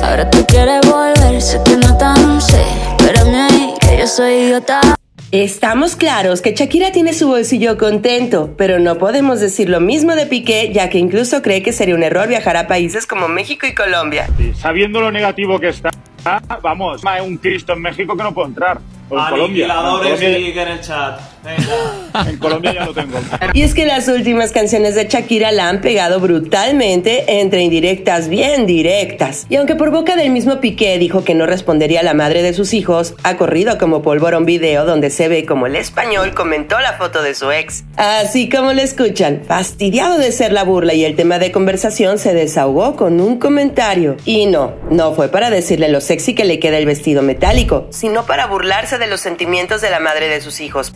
Ahora tú quieres volver, sé que no tan sé. Espérame ahí, que yo soy idiota. Estamos claros que Shakira tiene su bolsillo contento, pero no podemos decir lo mismo de Piqué, ya que incluso cree que sería un error viajar a países como México y Colombia. Sí, sabiendo lo negativo que está, vamos, hay un Cristo en México que no puedo entrar. O en Colombia. En el chat. Venga. En Colombia ya lo tengo. Y es que las últimas canciones de Shakira la han pegado brutalmente entre indirectas bien directas. Y aunque por boca del mismo Piqué dijo que no respondería a la madre de sus hijos, ha corrido como pólvora un video donde se ve como el español comentó la foto de su ex. Así como lo escuchan, fastidiado de ser la burla y el tema de conversación, se desahogó con un comentario. Y no fue para decirle lo sexy que le queda el vestido metálico, sino para burlarse de los sentimientos de la madre de sus hijos.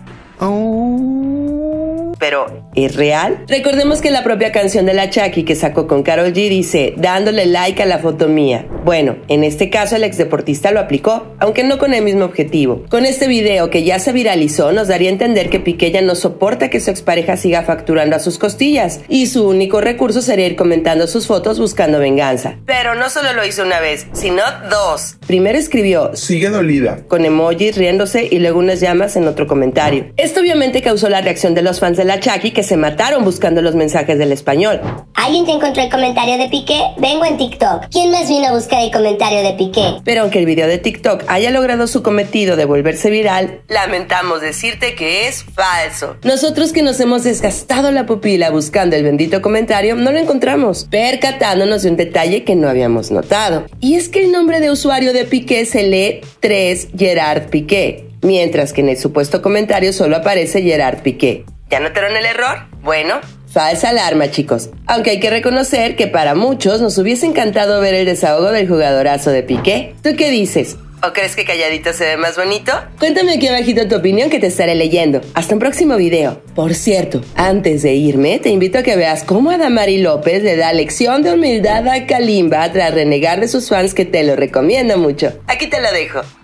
Pero, ¿es real? Recordemos que la propia canción de la Shaki que sacó con Karol G dice, dándole like a la foto mía. Bueno, en este caso el exdeportista lo aplicó, aunque no con el mismo objetivo. Con este video que ya se viralizó, nos daría a entender que Piqué ya no soporta que su expareja siga facturando a sus costillas, y su único recurso sería ir comentando sus fotos buscando venganza. Pero no solo lo hizo una vez, sino dos. Primero escribió, sigue dolida, con emojis riéndose y luego unas llamas en otro comentario. Esto obviamente causó la reacción de los fans de la Shaki, que se mataron buscando los mensajes del español. ¿Alguien te encontró el comentario de Piqué? Vengo en TikTok. ¿Quién más vino a buscar el comentario de Piqué? Pero aunque el video de TikTok haya logrado su cometido de volverse viral, lamentamos decirte que es falso. Nosotros que nos hemos desgastado la pupila buscando el bendito comentario, no lo encontramos, percatándonos de un detalle que no habíamos notado. Y es que el nombre de usuario de Piqué se lee 3 Gerard Piqué, mientras que en el supuesto comentario solo aparece Gerard Piqué. ¿Ya notaron el error? Bueno, falsa alarma, chicos. Aunque hay que reconocer que para muchos nos hubiese encantado ver el desahogo del jugadorazo de Piqué. ¿Tú qué dices? ¿O crees que calladito se ve más bonito? Cuéntame aquí abajito tu opinión, que te estaré leyendo. Hasta un próximo video. Por cierto, antes de irme, te invito a que veas cómo Adamari López le da lección de humildad a Kalimba tras renegar de sus fans, que te lo recomiendo mucho. Aquí te lo dejo.